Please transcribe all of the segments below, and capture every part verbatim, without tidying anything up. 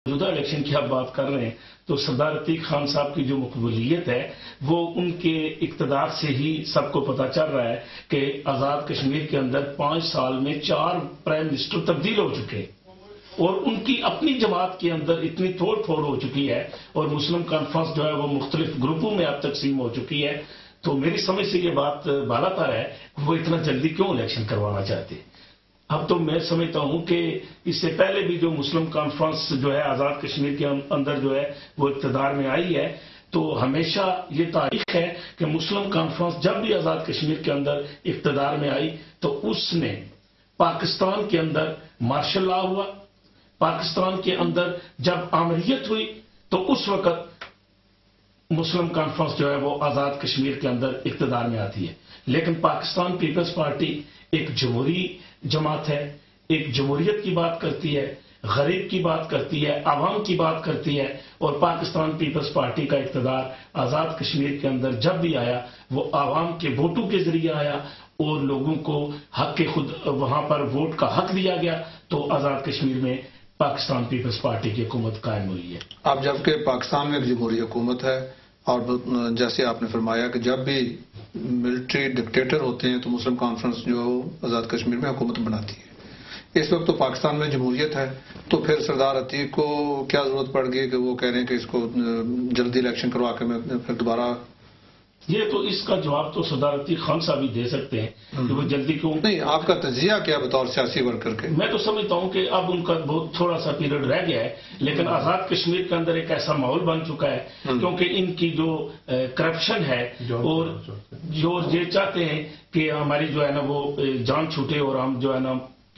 موجودہ الیکشن کی آپ بات کر رہے ہیں تو سردار عتیق خان صاحب کی جو مقبولیت ہے وہ ان کے اقتدار سے ہی سب کو پتا چل رہا ہے کہ آزاد کشمیر کے اندر پانچ سال میں چار پرائم منسٹر تبدیل ہو چکے اور ان کی اپنی جماعت کے اندر اتنی توڑ پھوڑ ہو چکی ہے اور مسلم کانفرنس جو ہے وہ مختلف گروپوں میں اب تقسیم ہو چکی ہے. تو میری سمجھ سے یہ بات بالا تر ہے وہ اتنا جلدی کیوں الیکشن کروانا چاہتے ہیں. اب تو میں سمجھتا ہوں کہ اس سے پہلے بھی جو مسلم کانفرنس جو ہے آزاد کشمیر کے اندر جو ہے وہ اقتدار میں آئی ہے تو ہمیشہ یہ تاریخ ہے کہ مسلم کانفرنس جب بھی آزاد کشمیر کے اندر اقتدار میں آئی تو اس نے پاکستان کے اندر مارشل لا ہوا. پاکستان کے اندر جب آمریت ہوئی تو اس وقت مسلم کانفرنس جو ہے وہ آزاد کشمیر کے اندر اقتدار میں آتی ہے. لیکن پاکستان پیپلز پارٹی ایک جمہوری جماعت ہے, ایک جمہوریت کی بات کرتی ہے, غریب کی بات کرتی ہے, عوام کی بات کرتی ہے اور پاکستان پیپلز پارٹی کا اقتدار آزاد کشمیر کے اندر جب بھی آیا وہ عوام کے ووٹوں کے ذریعے آیا اور لوگوں کو حق کے خود وہاں پر ووٹ کا حق دیا گیا تو آزاد کشمیر میں پاکستان پیپلز پارٹی کی حکومت قائم ہوئی ہے. اب جبکہ پاکستان میں ایک جمہوری حکومت ہے اور جیسے آپ نے فرمایا کہ جب بھی ملٹری ڈکٹیٹر ہوتے ہیں تو مسلم کانفرنس جو آزاد کشمیر میں حکومت بناتی ہے. اس وقت تو پاکستان میں جمہوریت ہے تو پھر سردار عتیق کو کیا ضرورت پڑ گئی کہ وہ کہہ رہے ہیں کہ اس کو جلدی الیکشن کروا کے میں پھر دوبارہ. یہ تو اس کا جواب تو سردار عتیق خان صاحب ہی دے سکتے ہیں کہ وہ جلدی کیوں. نہیں, آپ کا تجزیہ کیا بطور سیاسی ورکر کے؟ میں تو سمجھتا ہوں کہ اب ان کا بہت تھوڑا سا پیریڈ رہ گیا ہے لیکن آزاد کشمیر کے اندر ایک ایسا ماحول بن چکا ہے کیونکہ ان کی جو کرپشن ہے اور جو یہ چاہتے ہیں کہ ہماری جو ہے نا وہ جان چھوٹے اور ہم جو ہے نا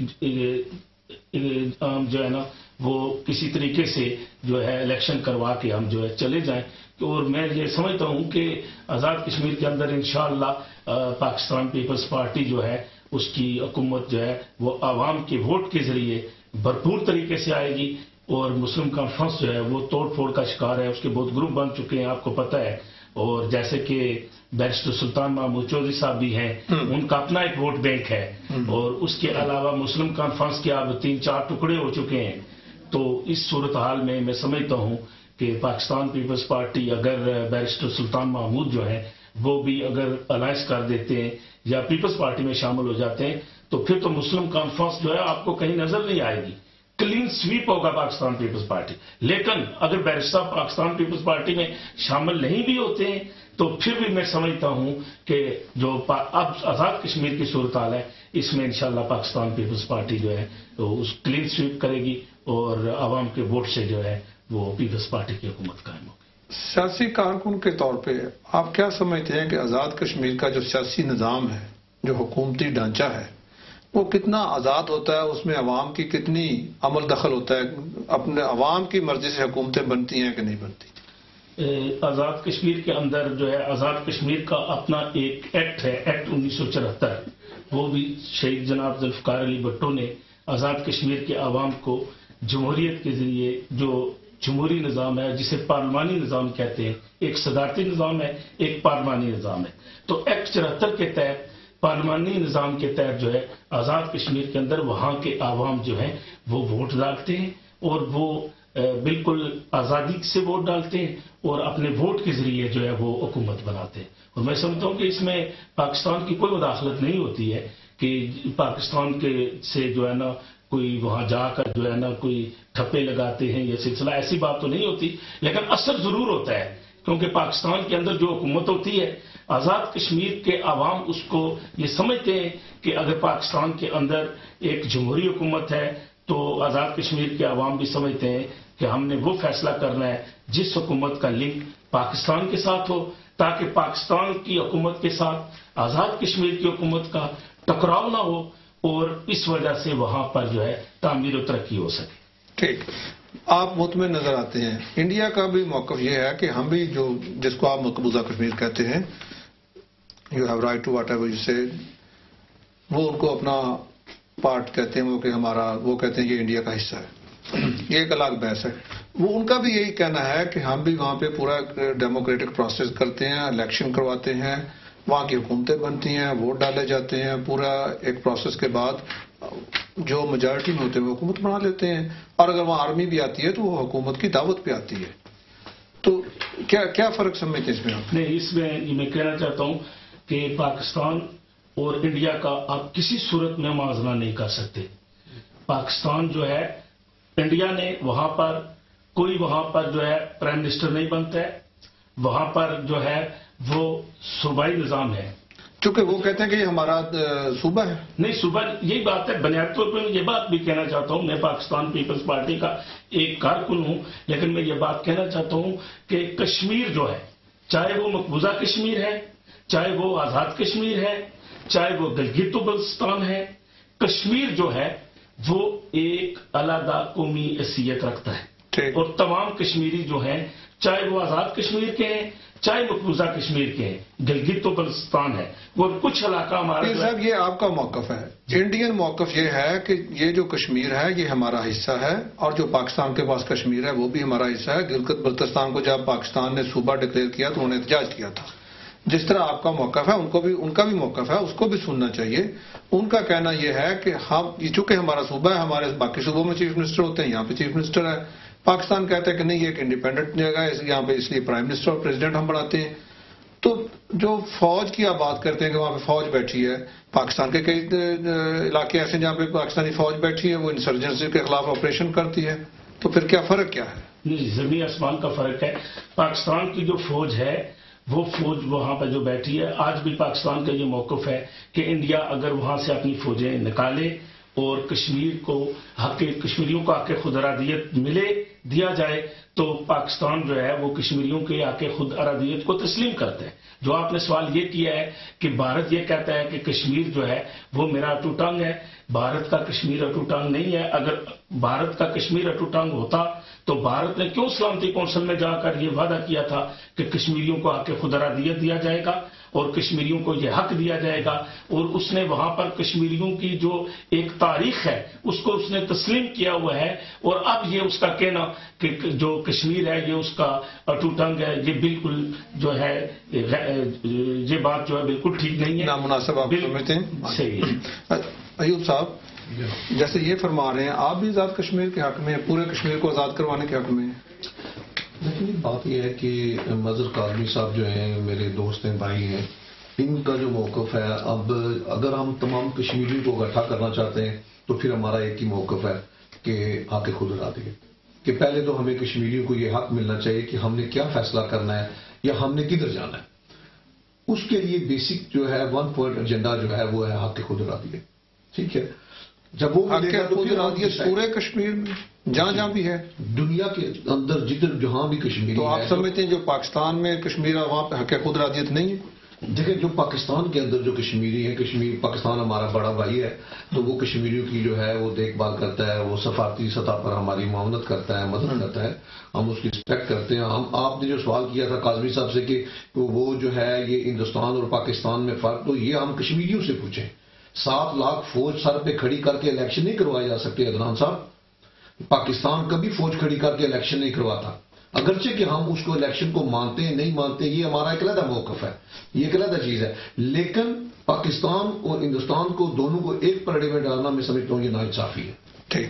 ہم جو ہے نا وہ کسی طریقے سے جو ہے الیکشن کروا کے ہم جو ہے چلے جائیں. اور میں یہ سمجھتا ہوں کہ آزاد کشمیر کے اندر انشاءاللہ پاکستان پیپلز پارٹی جو ہے اس کی حکومت جو ہے وہ عوام کے ووٹ کے ذریعے بھرپور طریقے سے آئے گی اور مسلم کانفرنس جو ہے وہ توڑ پھوڑ کا شکار ہے. اس کے بہت گروپ بن چکے ہیں آپ کو پتہ ہے اور جیسے کہ بیرسٹر سلطان محمود چودھری صاحب بھی ہیں ان کا اپنا ایک ووٹ بینک ہے اور اس کے علاوہ مسلم کانفرنس کے اب تین چار ٹکڑے ہو چکے ہیں. تو اس صورتحال میں میں سمجھتا ہوں کہ پاکستان پیپلز پارٹی اگر بیرسٹر سلطان محمود جو ہے وہ بھی اگر الائنس کر دیتے ہیں یا پیپلز پارٹی میں شامل ہو جاتے ہیں تو پھر تو مسلم کانفرنس جو ہے آپ کو کہیں نظر نہیں آئے گی. کلین سویپ ہوگا پاکستان پیپلز پارٹی. لیکن اگر بیرسٹر پاکستان پیپلز پارٹی میں شامل نہیں بھی ہوتے ہیں تو پھر بھی میں سمجھتا ہوں کہ جو اب آزاد کشمیر کی صورتحال ہے اس میں انشاءاللہ پاکستان پیپلز پارٹی جو ہے تو اس کلین سویپ کرے گی اور عوام کے ووٹ سے جو ہے وہ پیپلز پارٹی کی حکومت قائم ہوگی. سیاسی کارکن کے طور پہ آپ کیا سمجھتے ہیں کہ آزاد کشمیر کا جو سیاسی نظام ہے, جو حکومتی ڈھانچہ ہے, وہ کتنا آزاد ہوتا ہے؟ اس میں عوام کی کتنی عمل دخل ہوتا ہے؟ اپنے عوام کی مرضی سے حکومتیں بنتی ہیں کہ نہیں بنتی؟ آزاد کشمیر کے اندر جو ہے آزاد کشمیر کا اپنا ایک ایکٹ ہے, ایکٹ انیس سو چوہتر. وہ بھی شہید جناب ذوالفقار علی بھٹو نے آزاد کشمیر کے عوام کو جمہوریت کے ذریعے جو جمہوری نظام ہے جسے پارلیمانی نظام کہتے ہیں, ایک صدارتی نظام ہے ایک پارلیمانی نظام ہے. تو ایکٹ چوہتر کے تحت پارلیمانی نظام کے تحت جو ہے آزاد کشمیر کے اندر وہاں کے عوام جو ہیں وہ ووٹ ڈالتے ہیں اور وہ بالکل آزادی سے ووٹ ڈالتے ہیں اور اپنے ووٹ کے ذریعے جو ہے وہ حکومت بناتے ہیں. اور میں سمجھتا ہوں کہ اس میں پاکستان کی کوئی مداخلت نہیں ہوتی ہے کہ پاکستان کے سے جو ہے نا کوئی وہاں جا کر جو ہے نا کوئی ٹھپے لگاتے ہیں یہ سلسلہ, ایسی بات تو نہیں ہوتی. لیکن اثر ضرور ہوتا ہے کیونکہ پاکستان کے اندر جو حکومت ہوتی ہے آزاد کشمیر کے عوام اس کو یہ سمجھتے ہیں کہ اگر پاکستان کے اندر ایک جمہوری حکومت ہے تو آزاد کشمیر کے عوام بھی سمجھتے ہیں کہ ہم نے وہ فیصلہ کرنا ہے جس حکومت کا لنک پاکستان کے ساتھ ہو تاکہ پاکستان کی حکومت کے ساتھ آزاد کشمیر کی حکومت کا ٹکراؤ نہ ہو اور اس وجہ سے وہاں پر جو ہے تعمیر و ترقی ہو سکے. ٹھیک, آپ مطمئن نظر آتے ہیں. انڈیا کا بھی موقف یہ ہے کہ ہم بھی جو جس کو آپ مقبوضہ کشمیر کہتے ہیں, you have right to whatever you say, وہ ان کو اپنا پارٹ کہتے ہیں, وہ کہ ہمارا, وہ کہتے ہیں یہ انڈیا کا حصہ ہے. یہ ایک الگ بحث ہے. وہ ان کا بھی یہی کہنا ہے کہ ہم بھی وہاں پہ پورا ڈیموکریٹک پروسیس کرتے ہیں, الیکشن کرواتے ہیں, وہاں کی حکومتیں بنتی ہیں, ووٹ ڈالے جاتے ہیں, پورا ایک پروسیس کے بعد جو میجارٹی میں ہوتے ہیں وہ حکومت بنا لیتے ہیں، اور اگر وہاں آرمی بھی آتی ہے تو وہ حکومت کی دعوت پہ آتی ہے. تو کیا کیا فرق سمجھتے ہیں اس میں آپ؟ نہیں، اس میں میں کہنا چاہتا ہوں کہ پاکستان اور انڈیا کا آپ کسی صورت میں موازنہ نہیں کر سکتے. پاکستان جو ہے، انڈیا نے وہاں پر کوئی وہاں پر جو ہے پرائم منسٹر نہیں بنتا ہے، وہاں پر جو ہے وہ صوبائی نظام ہے. چونکہ وہ کہتے ہیں کہ یہ ہمارا صوبہ ہے. نہیں، صوبہ یہی بات ہے. بنیادی طور پہ میں یہ بات بھی کہنا چاہتا ہوں، میں پاکستان پیپلز پارٹی کا ایک کارکن ہوں، لیکن میں یہ بات کہنا چاہتا ہوں کہ کشمیر جو ہے، چاہے وہ مقبوضہ کشمیر ہے، چاہے وہ آزاد کشمیر ہے، چاہے وہ گلگت بلتستان ہے، کشمیر جو ہے وہ ایک علیحدہ قومی حیثیت رکھتا ہے. اور تمام کشمیری جو ہیں، چاہے وہ آزاد کشمیر کے ہیں، چاہے مقبوضہ کشمیر کے ہیں، گلگت بلتستان ہے، وہ کچھ علاقہ ہمارا. صاحب یہ آپ کا موقف ہے. انڈین موقف یہ ہے کہ یہ جو کشمیر ہے یہ ہمارا حصہ ہے، اور جو پاکستان کے پاس کشمیر ہے وہ بھی ہمارا حصہ ہے. گلگت بلتستان کو جب پاکستان نے صوبہ ڈکلیئر کیا تو انہوں نے احتجاج کیا تھا. جس طرح آپ کا موقف ہے ان کو بھی ان کا بھی موقف ہے، اس کو بھی سننا چاہیے. ان کا کہنا یہ ہے کہ ہم چونکہ ہمارا صوبہ ہے، ہمارے باقی صوبوں میں چیف منسٹر ہوتے ہیں، یہاں پہ چیف منسٹر ہے. پاکستان کہتا ہے کہ نہیں، یہ ایک انڈیپینڈنٹ جگہ ہے، یہاں پہ اس لیے پرائم منسٹر اور پریزیڈنٹ ہم بناتے ہیں. تو جو فوج کی آپ بات کرتے ہیں کہ وہاں پہ فوج بیٹھی ہے، پاکستان کے کئی علاقے ایسے جہاں پہ پاکستانی فوج بیٹھی ہے، وہ انسرجنسی کے خلاف آپریشن کرتی ہے. تو پھر کیا فرق کیا ہے؟ نہیں، زمین آسمان کا فرق ہے. پاکستان کی جو فوج ہے وہ فوج وہاں پہ جو بیٹھی ہے، آج بھی پاکستان کا یہ موقف ہے کہ انڈیا اگر وہاں سے اپنی فوجیں نکالے اور کشمیر کو حق کشمیریوں کو حق خود ارادیت ملے دیا جائے تو پاکستان جو ہے وہ کشمیریوں کے حق خود ارادیت کو تسلیم کرتا ہے. جو آپ نے سوال یہ کیا ہے کہ بھارت یہ کہتا ہے کہ کشمیر جو ہے وہ میرا اٹو ٹانگ ہے، بھارت کا کشمیر اٹو ٹانگ نہیں ہے. اگر بھارت کا کشمیر اٹو ٹانگ ہوتا تو بھارت نے کیوں سلامتی کونسل میں جا کر یہ وعدہ کیا تھا کہ کشمیریوں کو حق خود ارادیت دیا جائے گا اور کشمیریوں کو یہ حق دیا جائے گا، اور اس نے وہاں پر کشمیریوں کی جو ایک تاریخ ہے اس کو اس نے تسلیم کیا ہوا ہے. اور اب یہ اس کا کہنا کہ جو کشمیر ہے یہ اس کا اٹو ٹنگ ہے، یہ بالکل جو ہے یہ بات جو ہے بالکل ٹھیک نہیں ہے، نامناسب آپ سمجھتے ہیں. صحیح ہے. ایوب صاحب، جیسے یہ فرما رہے ہیں آپ بھی آزاد کشمیر کے حق میں ہیں، پورے کشمیر کو آزاد کروانے کے حق میں ہیں. لیکن بات یہ ہے کہ مظہر کاظمی صاحب جو ہیں میرے دوست ہیں، بھائی ہیں، ان کا جو موقف ہے، اب اگر ہم تمام کشمیریوں کو اکٹھا کرنا چاہتے ہیں تو پھر ہمارا ایک ہی موقف ہے کہ حق خود ارادیت، کہ پہلے تو ہمیں کشمیریوں کو یہ حق ملنا چاہیے کہ ہم نے کیا فیصلہ کرنا ہے یا ہم نے کدھر جانا ہے. اس کے لیے بیسک جو ہے ون پوائنٹ ایجنڈا جو ہے وہ ہے حق خود ارادیت. ٹھیک ہے، جب وہ حق خود ارادیت پورے کشمیر میں جہاں جہاں بھی ہے، دنیا کے اندر جدھر جہاں بھی کشمیر، تو آپ سمجھتے ہیں جو پاکستان میں کشمیر ہے وہاں پہ حق خود ارادیت نہیں ہے؟ دیکھیں، جو پاکستان کے اندر جو کشمیری ہیں، کشمیر پاکستان ہمارا بڑا بھائی ہے، تو وہ کشمیریوں کی جو ہے وہ دیکھ بھال کرتا ہے، وہ سفارتی سطح پر ہماری معاونت کرتا ہے، مدد کرتا ہے، ہم اس کی رسپیکٹ کرتے ہیں. ہم آپ نے جو سوال کیا تھا کاظمی صاحب سے کہ وہ جو ہے یہ ہندوستان اور پاکستان میں فرق، تو یہ ہم کشمیریوں سے پوچھیں. سات لاکھ فوج سر پہ کھڑی کر کے الیکشن نہیں کروائے جا سکتے عدنان صاحب. پاکستان کبھی فوج کھڑی کر کے الیکشن نہیں کرواتا، اگرچہ کہ ہم اس کو الیکشن کو مانتے ہیں نہیں مانتے، یہ ہمارا ایک علیحدہ موقف ہے، یہ ایک علیحدہ چیز ہے. لیکن پاکستان اور ہندوستان کو دونوں کو ایک پرڑے میں ڈالنا میں سمجھتا ہوں یہ ناانصافی ہے. ٹھیک،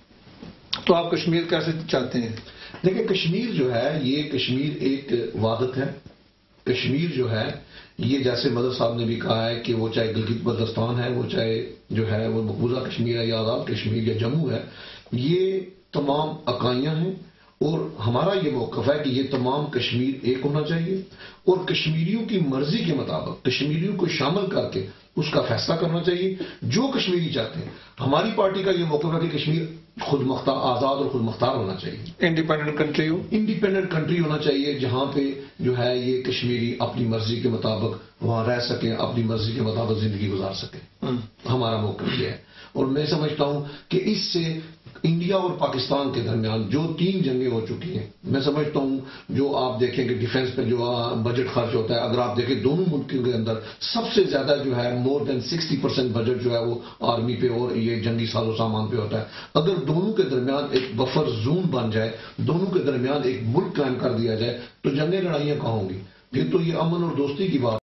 تو آپ کشمیر کیسے چاہتے ہیں؟ دیکھیں، کشمیر جو ہے یہ کشمیر ایک وحدت ہے. کشمیر جو ہے یہ جیسے مظہر صاحب نے بھی کہا ہے کہ وہ چاہے گلگت بلتستان ہے، وہ چاہے جو ہے وہ مقبوضہ کشمیر ہے یا آزاد کشمیر یا جموں ہے، یہ تمام اکائیاں ہیں. اور ہمارا یہ موقف ہے کہ یہ تمام کشمیر ایک ہونا چاہیے اور کشمیریوں کی مرضی کے مطابق کشمیریوں کو شامل کر کے اس کا فیصلہ کرنا چاہیے جو کشمیری چاہتے ہیں. ہماری پارٹی کا یہ موقف ہے کہ کشمیر خود مختار، آزاد اور خود مختار ہونا چاہیے، انڈیپینڈنٹ کنٹری ہو، انڈیپینڈنٹ کنٹری ہونا چاہیے جہاں پہ جو ہے یہ کشمیری اپنی مرضی کے مطابق وہاں رہ سکیں، اپنی مرضی کے مطابق زندگی گزار سکیں. ہمارا موقف یہ ہے. اور میں سمجھتا ہوں کہ اس سے انڈیا اور پاکستان کے درمیان جو تین جنگیں ہو چکی ہیں، میں سمجھتا ہوں جو آپ دیکھیں کہ ڈیفنس پہ جو بجٹ خرچ ہوتا ہے، اگر آپ دیکھیں دونوں ملکوں کے اندر سب سے زیادہ جو ہے more than sixty percent budget جو ہے وہ آرمی پہ اور یہ جنگی ساز و سامان پہ ہوتا ہے. اگر دونوں کے درمیان ایک بفر زون بن جائے، دونوں کے درمیان ایک ملک قائم کر دیا جائے تو جنگیں لڑائیاں کہاں ہوں گی؟ پھر تو یہ امن اور دوستی کی بات